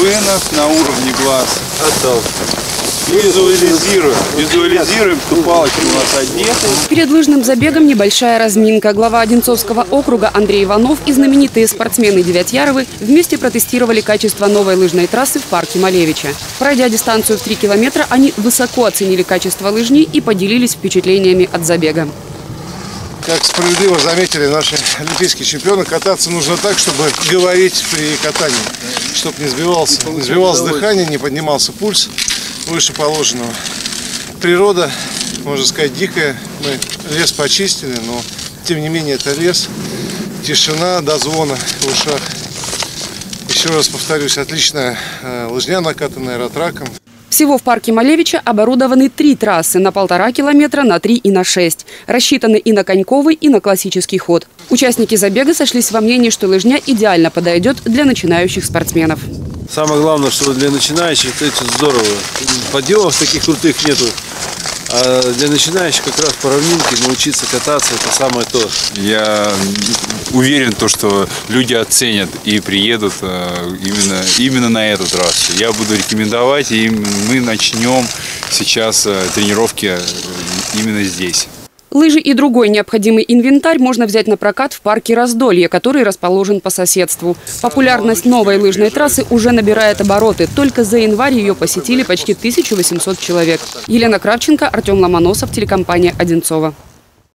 вынос на уровне глаз. Визуализируем, что палочки у нас одеты. Перед лыжным забегом небольшая разминка. Глава Одинцовского округа Андрей Иванов и знаменитые спортсмены Девятьяровы вместе протестировали качество новой лыжной трассы в парке Малевича. Пройдя дистанцию в 3 километра, они высоко оценили качество лыжни и поделились впечатлениями от забега. Как справедливо заметили наши олимпийские чемпионы, кататься нужно так, чтобы говорить при катании, чтобы не сбивалось дыхание, не поднимался пульс выше положенного. Природа, можно сказать, дикая. Мы лес почистили, но тем не менее это лес. Тишина до звона в ушах. Еще раз повторюсь, отличная лыжня, накатанная аэротраком. Всего в парке Малевича оборудованы 3 трассы на 1,5 километра, на 3 и на 6. Рассчитаны и на коньковый, и на классический ход. Участники забега сошлись во мнении, что лыжня идеально подойдет для начинающих спортсменов. Самое главное, что для начинающих это здорово. Подъемов таких крутых нету. А для начинающих как раз по равнинке научиться кататься – это самое то. Я уверен, что люди оценят и приедут именно на эту трассу. Я буду рекомендовать, и мы начнем сейчас тренировки именно здесь. Лыжи и другой необходимый инвентарь можно взять на прокат в парке Раздолье, который расположен по соседству. Популярность новой лыжной трассы уже набирает обороты. Только за январь ее посетили почти 1800 человек. Елена Кравченко, Артем Ломоносов, телекомпания «Одинцова».